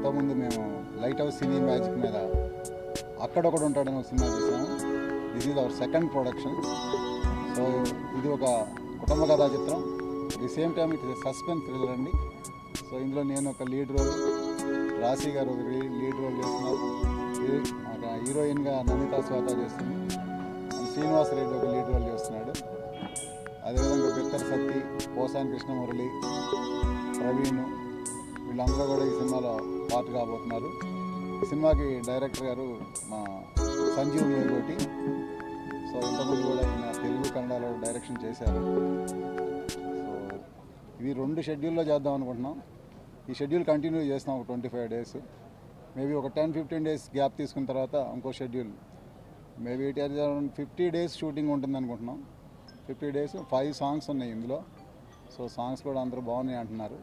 ఇంతకుముందు మేము light house cine magic మీద అక్కడొకడు ఉంటాడని ఒక సినిమా చేసాము. This is our second production. So ఇది ఒక కుటుంబ కథా చిత్రం. The same time it is suspense thriller అండి. సో ఇందులో నేను ఒక లీడ్ రోల్, రాశి గారు ఒక లీడ్ రోల్ చేస్తున్నారు. హీరోయిన్గా నమితా శ్వేత చేస్తుంది. శ్రీనివాస్ రెడ్డి ఒక లీడ్ రోల్ చేస్తున్నాడు. అదేవిధంగా బిత్తర్ సత్తి, పోసాని కృష్ణమురళి, ప్రవీణ్ వీళ్ళందరూ కూడా ఈ సినిమాలో పార్ట్ కాబోతున్నారు. ఈ సినిమాకి డైరెక్టర్ గారు మా సంజీవ్ మేకోటి. సో ఇంతకుముందు కూడా ఈయన తెలుగు కన్నడలో డైరెక్షన్ చేశారు. సో ఇవి 2 షెడ్యూల్లో చేద్దాం అనుకుంటున్నాం. ఈ షెడ్యూల్ కంటిన్యూ చేస్తాం ఒక 25 days. మేబీ ఒక 10-15 days గ్యాప్ తీసుకున్న తర్వాత ఇంకో షెడ్యూల్, మేబీ 50 days షూటింగ్ ఉంటుంది అనుకుంటున్నాం. 50 days 5 songs ఉన్నాయి ఇందులో. సో సాంగ్స్ కూడా అందరూ బాగున్నాయి అంటున్నారు.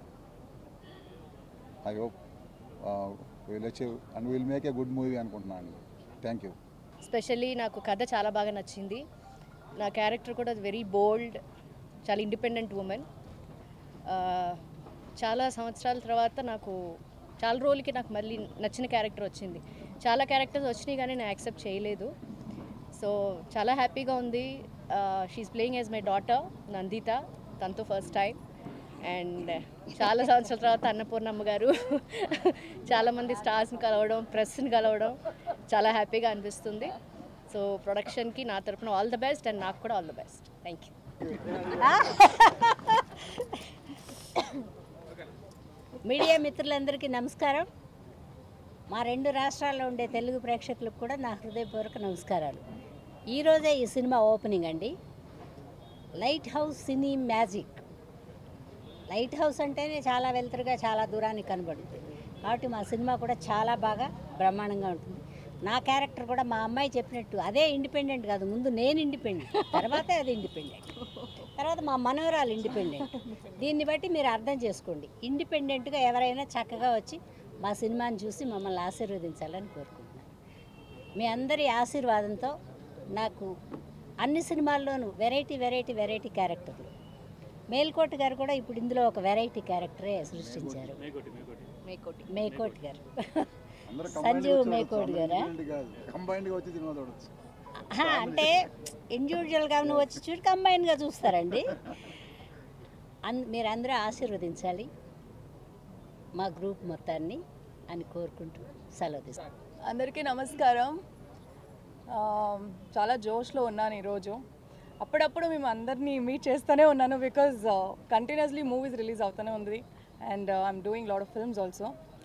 I hope will achieve and will make a good movie అనుకుంటున్నాను. Thank you. స్పెషల్లీ నాకు కథ చాలా బాగా నచ్చింది. నా క్యారెక్టర్ కూడా వెరీ బోల్డ్, చాలా ఇండిపెండెంట్ ఉమెన్. చాలా సంవత్సరాల తర్వాత నాకు చాలా రోజులకి నాకు మళ్ళీ నచ్చిన క్యారెక్టర్ వచ్చింది. చాలా క్యారెక్టర్స్ వచ్చినాయి కానీ నేను యాక్సెప్ట్ చేయలేదు. సో చాలా హ్యాపీగా ఉంది. She is playing as my daughter Nandita, తనతో ఫస్ట్ టైం. అండ్ చాలా సంవత్సరాల తర్వాత అన్నపూర్ణమ్మ గారు చాలామంది స్టార్స్ని కలవడం, ప్రెస్ని కలవడం చాలా హ్యాపీగా అనిపిస్తుంది. సో ప్రొడక్షన్కి నా తరఫున ఆల్ ద బెస్ట్ అండ్ నాకు కూడా all the best. Thank you. Media మిత్రులందరికీ నమస్కారం. మా 2 రాష్ట్రాల్లో ఉండే తెలుగు ప్రేక్షకులకు కూడా నా హృదయపూర్వక నమస్కారాలు. ఈరోజే ఈ సినిమా ఓపెనింగ్ అండి. Light house cine magic. Light house అంటేనే చాలా వెలుతురుగా చాలా దూరానికి కనబడుతుంది. కాబట్టి మా సినిమా కూడా చాలా బాగా బ్రహ్మాండంగా ఉంటుంది. నా క్యారెక్టర్ కూడా మా అమ్మాయి చెప్పినట్టు అదే ఇండిపెండెంట్ కాదు, ముందు నేను ఇండిపెండెంట్, తర్వాతే అది ఇండిపెండెంట్, తర్వాత మా మనవరాలు ఇండిపెండెంట్. దీన్ని బట్టి మీరు అర్థం చేసుకోండి. ఇండిపెండెంట్గా ఎవరైనా చక్కగా వచ్చి మా సినిమాని చూసి మమ్మల్ని ఆశీర్వదించాలని కోరుకుంటున్నాను. మీ అందరి ఆశీర్వాదంతో నాకు అన్ని సినిమాల్లోనూ వెరైటీ క్యారెక్టర్లు. మేల్కోటి గారు కూడా ఇప్పుడు ఇందులో ఒక వెరైటీ క్యారెక్టరే సృష్టించారు. మేకోటి గారు, సంజీవ్ మేకోటి గారా? అంటే ఇండివిజువల్గా నువ్వు వచ్చి చూసి కంబైన్గా చూస్తారండి. మీరందరూ ఆశీర్వదించాలి మా గ్రూప్ మొత్తాన్ని అని కోరుకుంటూ సెలవు తీస్తాను. అందరికీ నమస్కారం. చాలా జోష్లో ఉన్నాను ఈరోజు. అప్పుడప్పుడు మేము అందరినీ మీట్ చేస్తూనే ఉన్నాను బికాజ్ కంటిన్యూస్లీ మూవీస్ రిలీజ్ అవుతూనే ఉంది and I'm doing lot of films also.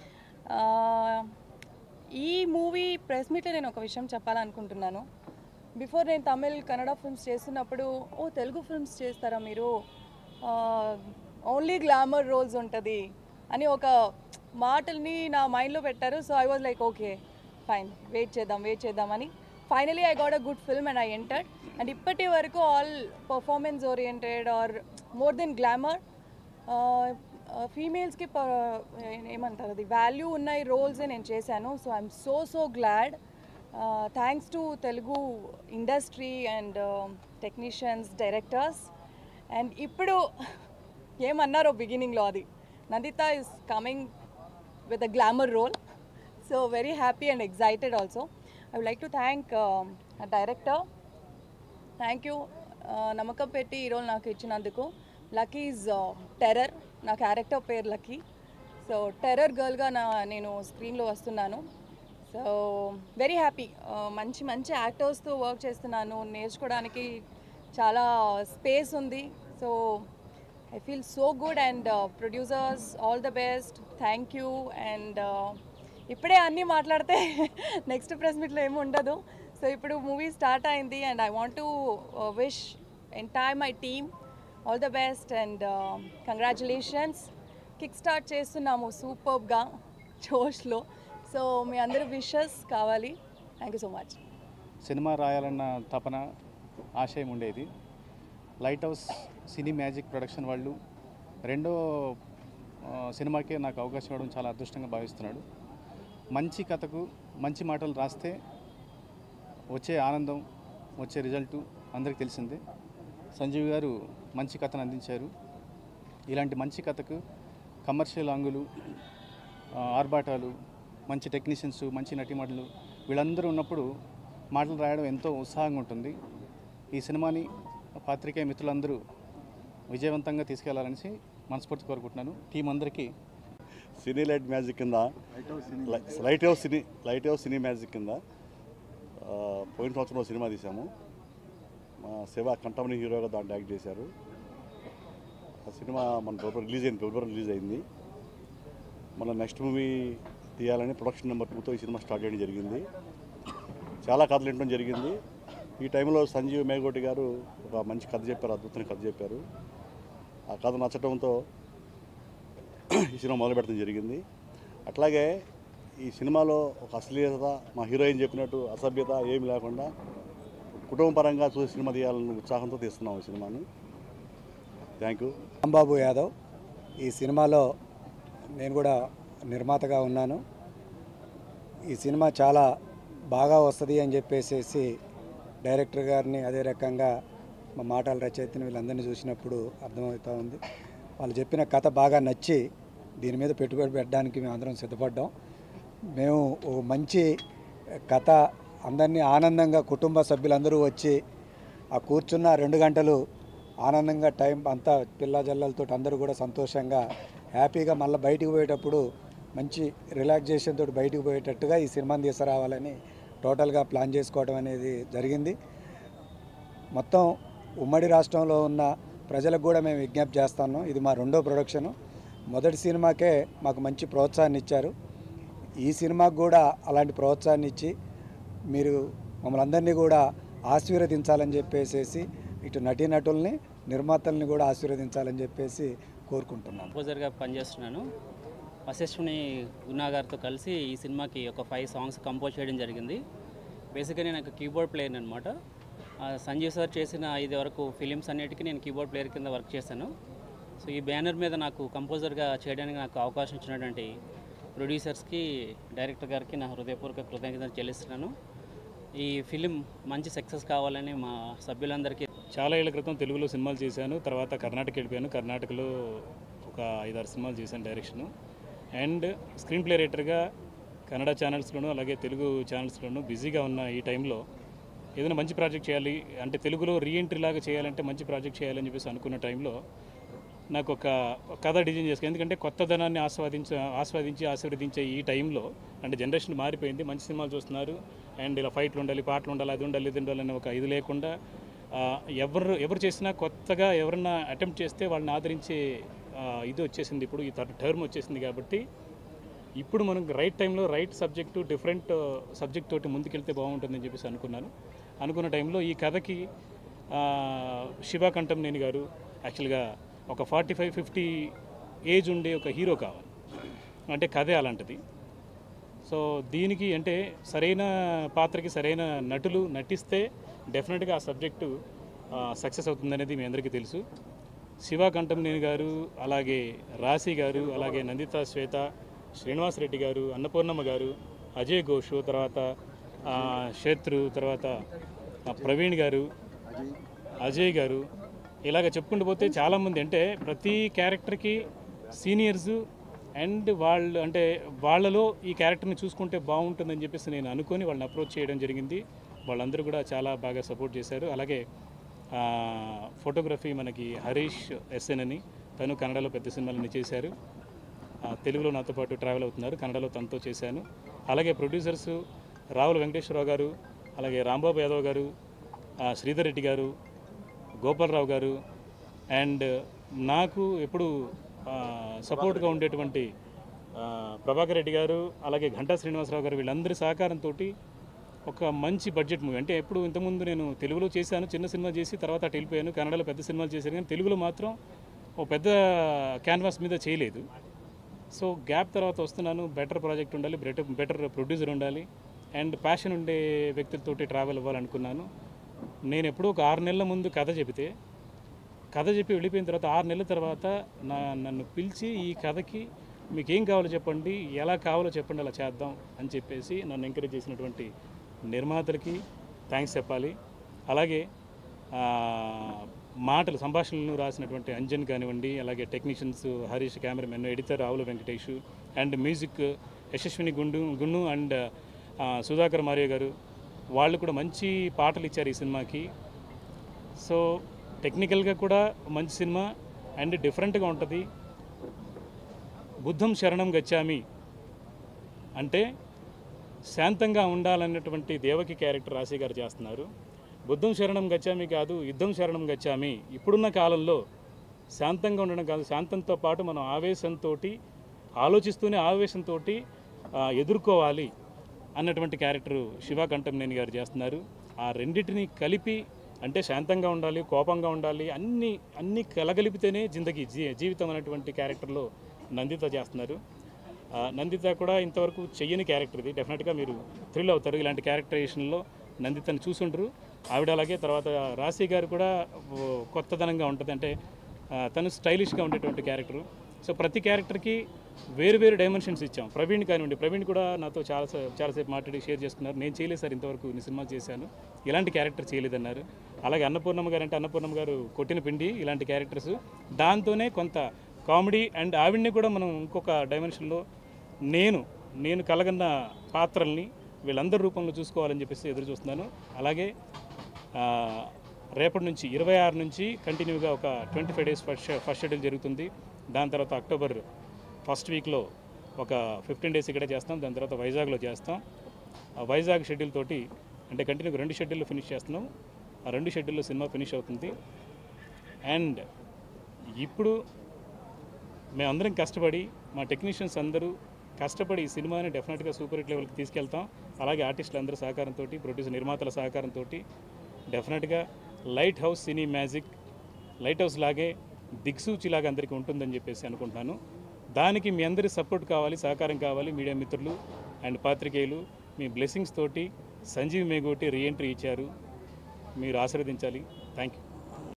ఈ మూవీ ప్రెస్ మీట్లో నేను ఒక విషయం చెప్పాలనుకుంటున్నాను. బిఫోర్ నేను తమిళ్ కన్నడ ఫిల్మ్స్ చేస్తున్నప్పుడు తెలుగు ఫిల్మ్స్ చేస్తారా మీరు, ఓన్లీ గ్లామర్ రోల్స్ ఉంటుంది అని ఒక మాటల్ని నా మైండ్లో పెట్టారు. So I was like okay fine, wait చేద్దాం అని finally I got a good film and I entered. And ఇప్పటి వరకు all performance oriented or more than glamour, ఫీమేల్స్కి ఏమంటారు అది వాల్యూ ఉన్న రోల్సే నేను చేశాను. So I'm so glad. Thanks to Telugu industry and technicians, directors. And ఇప్పుడు ఏమన్నారో బిగినింగ్లో అది, Nandita is coming with a glamour role. So very happy and excited also. I would like to thank director. Thank you నమ్మకం పెట్టి ఈ role నాకు ఇచ్చినందుకు. Lucky is terror, నా క్యారెక్టర్ పేరు లక్కీ. సో టెర్రర్ గర్ల్గా నేను స్క్రీన్లో వస్తున్నాను. So very happy. మంచి యాక్టర్స్తో వర్క్ చేస్తున్నాను. నేర్చుకోవడానికి చాలా స్పేస్ ఉంది. So I feel so good. And producers all the best, thank you. And ఇప్పుడే అన్నీ మాట్లాడితే నెక్స్ట్ ప్రెస్ మీట్లో ఏమి ఉండదు. సో ఇప్పుడు మూవీ స్టార్ట్ అయింది and I want to wish entire my team all the best and congratulations. Kick start చేస్తున్నాము సూపర్గా జోష్లో. సో మీ అందరూ విషెస్ కావాలి. Thank you so much. Cinema రాయాలన్న తపన, ఆశయం ఉండేది. Light house cine magic production వాళ్ళు రెండో సినిమాకే నాకు అవకాశం ఇవ్వడం చాలా అదృష్టంగా భావిస్తున్నాడు. మంచి కథకు మంచి మాటలు రాస్తే వచ్చే ఆనందం, వచ్చే రిజల్టు అందరికీ తెలిసిందే. సంజీవ్ గారు మంచి కథను అందించారు. ఇలాంటి మంచి కథకు కమర్షియల్ అంగులు ఆర్భాటాలు, మంచి టెక్నీషియన్స్, మంచి నటీమణులు వీళ్ళందరూ ఉన్నప్పుడు మాటలు రాయడం ఎంతో ఉత్సాహంగా ఉంటుంది. ఈ సినిమాని పాత్రికేయ మిత్రులందరూ విజయవంతంగా తీసుకెళ్లాలని మనస్ఫూర్తి కోరుకుంటున్నాను. టీం అందరికీ సినీ లైట్ మ్యాజిక్ కింద లైట్ హౌస్ సినీ మ్యాజిక్ కింద పోయిన సంవత్సరంలో సినిమా తీసాము. మా శివ కంటమని హీరోగా దాంట్లో యాక్ట్ చేశారు. ఆ సినిమా మన ఫిబ్రవరి రిలీజ్ అయింది. మన నెక్స్ట్ మూవీ తీయాలని ప్రొడక్షన్ నెంబర్ 2తో ఈ సినిమా స్టార్ట్ చేయడం జరిగింది. చాలా కథలు వినడం జరిగింది. ఈ టైంలో సంజీవ్ మేఘోటి గారు ఒక మంచి కథ చెప్పారు, అద్భుతమైన కథ చెప్పారు. ఆ కథ నచ్చడంతో ఈ సినిమా మొదలు పెట్టడం జరిగింది. అట్లాగే ఈ సినిమాలో ఒక అశ్లీలత, మా హీరోయిన్ చెప్పినట్టు అసభ్యత ఏమి లేకుండా కుటుంబపరంగా చూసి సినిమా తీయాలని ఉత్సాహంతో తీస్తున్నాం ఈ సినిమాని. Thank you. రాంబాబు యాదవ్. ఈ సినిమాలో నేను కూడా నిర్మాతగా ఉన్నాను. ఈ సినిమా చాలా బాగా వస్తుంది అని చెప్పేసి డైరెక్టర్ గారిని, అదే రకంగా మా మాటల రచయితని వీళ్ళందరినీ చూసినప్పుడు అర్థమవుతూ ఉంది. వాళ్ళు చెప్పిన కథ బాగా నచ్చి దీని మీద పెట్టుబడి పెట్టడానికి మేము అందరం సిద్ధపడ్డాం. మేము ఓ మంచి కథ, అందరినీ ఆనందంగా కుటుంబ సభ్యులందరూ వచ్చి ఆ కూర్చున్న 2 గంటలు ఆనందంగా టైం అంతా పిల్ల జల్లలతో అందరూ కూడా సంతోషంగా హ్యాపీగా మళ్ళీ బయటికి పోయేటప్పుడు మంచి రిలాక్సేషన్ తోటి బయటికి పోయేటట్టుగా ఈ సినిమాని తీసుకురావాలని టోటల్గా ప్లాన్ చేసుకోవడం అనేది జరిగింది. మొత్తం ఉమ్మడి రాష్ట్రంలో ఉన్న ప్రజలకు కూడా మేము విజ్ఞప్తి చేస్తున్నాం. ఇది మా 2వ ప్రొడక్షను. మొదటి సినిమాకే మాకు మంచి ప్రోత్సాహాన్ని ఇచ్చారు. ఈ సినిమాకు కూడా అలాంటి ప్రోత్సాహాన్ని ఇచ్చి మీరు మమ్మల్ని అందరినీ కూడా ఆశీర్వదించాలని చెప్పేసి ఇటు నటీనటుల్ని, నిర్మాతల్ని కూడా ఆశీర్వదించాలని చెప్పేసి కోరుకుంటున్నాను. కంపోజర్గా పనిచేస్తున్నాను. వశిష్ఠుని గున్నా గారితో కలిసి ఈ సినిమాకి ఒక 5 సాంగ్స్ కంపోజ్ చేయడం జరిగింది. బేసిక్గా నేను ఒక కీబోర్డ్ ప్లేయర్ అనమాట. సంజీవ్ సార్ చేసిన 5 వరకు ఫిలిమ్స్ అన్నిటికీ నేను కీబోర్డ్ ప్లేయర్ కింద వర్క్ చేశాను. సో ఈ బ్యానర్ మీద నాకు కంపోజర్గా చేయడానికి నాకు అవకాశం ఇచ్చినటువంటి ప్రొడ్యూసర్స్కి, డైరెక్టర్ గారికి నా హృదయపూర్వక కృతజ్ఞతలు చెల్లిస్తున్నాను. ఈ ఫిలిం మంచి సక్సెస్ కావాలని మా సభ్యులందరికీ. చాలా ఏళ్ల క్రితం తెలుగులో సినిమాలు చేశాను. తర్వాత కర్ణాటక వెళ్ళిపోయాను. కర్ణాటకలో ఒక 5-6 సినిమాలు చేశాను డైరెక్షను. అండ్ స్క్రీన్ ప్లే రైటర్గా కన్నడ ఛానల్స్లోనూ అలాగే తెలుగు ఛానల్స్లోనూ బిజీగా ఉన్న ఈ టైంలో ఏదైనా మంచి ప్రాజెక్ట్ చేయాలి అంటే, తెలుగులో రీఎంట్రీ లాగా చేయాలంటే మంచి ప్రాజెక్ట్ చేయాలని చెప్పేసి అనుకున్న టైంలో నాకు ఒక కథ డిజైన్ చేసుకుని, ఎందుకంటే కొత్తదనాన్ని ఆస్వాదించి ఆశీర్వదించే ఈ టైంలో, అంటే జనరేషన్ మారిపోయింది, మంచి సినిమాలు చూస్తున్నారు. అండ్ ఇలా ఫైట్లు ఉండాలి, పాటలు ఉండాలి, అది ఉండాలి, ఇది ఉండాలి అనే ఒక ఇది లేకుండా ఎవరు చేసినా కొత్తగా ఎవరన్నా అటెంప్ట్ చేస్తే వాళ్ళని ఆదరించే ఇది వచ్చేసింది. ఇప్పుడు ఈ టర్మ్ వచ్చేసింది. కాబట్టి ఇప్పుడు మనం రైట్ టైంలో రైట్ సబ్జెక్టు, డిఫరెంట్ సబ్జెక్ట్ తోటి ముందుకెళ్తే బాగుంటుందని చెప్పేసి అనుకున్న టైంలో ఈ కథకి శివ కంటంనేని గారు యాక్చువల్గా ఒక 45-50 ఏజ్ ఉండే ఒక హీరో కావాలి, అంటే కథే అలాంటిది. సో దీనికి అంటే సరైన పాత్రకి సరైన నటులు నటిస్తే డెఫినెట్గా ఆ సబ్జెక్టు సక్సెస్ అవుతుందనేది మీ అందరికీ తెలుసు. శివ కంటంనేని గారు, అలాగే రాశి గారు, అలాగే నందిత శ్వేత, శ్రీనివాస్ రెడ్డి గారు, అన్నపూర్ణమ్మ గారు, అజయ్ ఘోష్, తర్వాత శత్రు, తర్వాత ప్రవీణ్ గారు, అజయ్ గారు, ఇలాగ చెప్పుకుంటూ పోతే చాలామంది, అంటే ప్రతి క్యారెక్టర్కి సీనియర్సు అండ్ వాళ్ళు, అంటే వాళ్ళలో ఈ క్యారెక్టర్ని చూసుకుంటే బాగుంటుందని చెప్పేసి నేను అనుకొని వాళ్ళని అప్రోచ్ చేయడం జరిగింది. వాళ్ళందరూ కూడా చాలా బాగా సపోర్ట్ చేశారు. అలాగే ఫోటోగ్రఫీ మనకి హరీష్ ఎస్ఎన్ అని, తను కన్నడలో పెద్ద సినిమాలన్నీ చేశారు. తెలుగులో నాతో పాటు ట్రావెల్ అవుతున్నారు. కన్నడలో తనతో చేశాను. అలాగే ప్రొడ్యూసర్స్ రావుల వెంకటేశ్వరరావు గారు, అలాగే రాంబాబు యాదవ్ గారు, శ్రీధర్ రెడ్డి గారు, గోపాలరావు గారు, అండ్ నాకు ఎప్పుడు సపోర్ట్గా ఉండేటువంటి ప్రభాకర్ రెడ్డి గారు, అలాగే ఘంటా శ్రీనివాసరావు గారు, వీళ్ళందరి సహకారంతో ఒక మంచి బడ్జెట్ మూవీ. అంటే ఎప్పుడు ఇంతకుముందు నేను తెలుగులో చేశాను, చిన్న సినిమా చేసి తర్వాత అటు వెళ్ళిపోయాను. కన్నడలో పెద్ద సినిమాలు చేశాను, కానీ తెలుగులో మాత్రం ఒక పెద్ద క్యాన్వాస్ మీద చేయలేదు. సో గ్యాప్ తర్వాత వస్తున్నాను. బెటర్ ప్రాజెక్ట్ ఉండాలి, బెటర్ ప్రొడ్యూసర్ ఉండాలి, అండ్ ప్యాషన్ ఉండే వ్యక్తులతోటి ట్రావెల్ అవ్వాలనుకున్నాను. నేను ఎప్పుడూ ఒక 6 నెలల ముందు కథ చెప్పి వెళ్ళిపోయిన తర్వాత 6 నెలల తర్వాత నన్ను పిలిచి ఈ కథకి మీకు ఏం కావాలో చెప్పండి, ఎలా కావాలో చెప్పండి, అలా చేద్దాం అని చెప్పేసి నన్ను ఎంకరేజ్ చేసినటువంటి నిర్మాతలకి థ్యాంక్స్ చెప్పాలి. అలాగే సంభాషణలను రాసినటువంటి అంజన్ కానివ్వండి, అలాగే technicians Harish, cameraman, editor Ravula Venkatesh, and music Yashaswini Gundu and Sudhakar Mario గారు వాళ్ళు కూడా మంచి పాటలు ఇచ్చారు ఈ సినిమాకి. సో టెక్నికల్గా కూడా మంచి సినిమా అండ్ డిఫరెంట్గా ఉంటుంది. బుద్ధం శరణం గచ్చామి అంటే శాంతంగా ఉండాలన్నటువంటి దేవకి క్యారెక్టర్ రాశి గారు చేస్తున్నారు. బుద్ధం శరణం గచ్చామి కాదు, యుద్ధం శరణం గచ్చామి. ఇప్పుడున్న కాలంలో శాంతంగా ఉండడం కాదు, శాంతంతో పాటు మనం ఆవేశంతో ఆలోచిస్తూనే ఆవేశంతో ఎదుర్కోవాలి అన్నటువంటి క్యారెక్టరు శివ కంఠంనేని గారు చేస్తున్నారు. ఆ రెండింటిని కలిపి అంటే శాంతంగా ఉండాలి, కోపంగా ఉండాలి, అన్నీ కలగలిపితేనే జీవితం అనేటువంటి క్యారెక్టర్లో నందిత చేస్తున్నారు. నందిత కూడా ఇంతవరకు చెయ్యని క్యారెక్టర్ ఇది. డెఫినెట్గా మీరు థ్రిల్ అవుతారు ఇలాంటి క్యారెక్టరైజేషన్లో నందితని చూసుంటారు. ఆవిడ అలాగే తర్వాత రాశి గారు కూడా కొత్తదనంగా ఉంటుంది. అంటే తను స్టైలిష్గా ఉండేటువంటి క్యారెక్టరు. సో ప్రతి క్యారెక్టర్కి వేరు వేరు డైమెన్షన్స్ ఇచ్చాం. ప్రవీణ్ కానివ్వండి, ప్రవీణ్ కూడా నాతో చాలాసేపు మాట్లాడి షేర్ చేసుకున్నారు. నేను చేయలేదు సార్, ఇంతవరకు ఇన్ని సినిమాలు చేశాను, ఇలాంటి క్యారెక్టర్ చేయలేదన్నారు. అలాగే అన్నపూర్ణమ్మ గారు అంటే అన్నపూర్ణమ్మ గారు కొట్టిన పిండి ఇలాంటి క్యారెక్టర్స్. దాంతోనే కొంత కామెడీ అండ్ ఆవిడ్ని కూడా మనం ఇంకొక డైమెన్షన్లో నేను కలగన్న పాత్రల్ని వీళ్ళందరి రూపంలో చూసుకోవాలని చెప్పేసి ఎదురు చూస్తున్నాను. అలాగే రేపటి నుంచి 26 నుంచి కంటిన్యూగా ఒక 25 days ఫస్ట్ షెడ్యూల్ జరుగుతుంది. దాని తర్వాత అక్టోబర్ ఫస్ట్ వీక్లో ఒక 15 days ఇక్కడే చేస్తాం. దాని తర్వాత వైజాగ్లో చేస్తాం. ఆ వైజాగ్ షెడ్యూల్ తోటి అంటే కంటిన్యూగా 2 షెడ్యూల్లో ఫినిష్ చేస్తున్నాం. ఆ 2 షెడ్యూల్లో సినిమా ఫినిష్ అవుతుంది. అండ్ ఇప్పుడు మేమందరం కష్టపడి మా టెక్నీషియన్స్ అందరూ కష్టపడి ఈ సినిమాని డెఫినెట్గా సూపర్ హిట్ లెవెల్కి తీసుకెళ్తాం. అలాగే ఆర్టిస్టులు అందరి సహకారంతో, ప్రొడ్యూసర్ నిర్మాతల సహకారంతో డెఫినెట్గా light house cine magic light house లాగే దిక్సూచిలాగా అందరికీ ఉంటుందని చెప్పేసి అనుకుంటున్నాను. దానికి మీ అందరి సపోర్ట్ కావాలి, సహకారం కావాలి. మీడియా మిత్రులు అండ్ పాత్రికేయులు మీ బ్లెస్సింగ్స్ తోటి సంజీవ్ మేగోటి రీఎంట్రీ ఇచ్చారు, మీరు ఆశీర్వదించాలి. Thank you.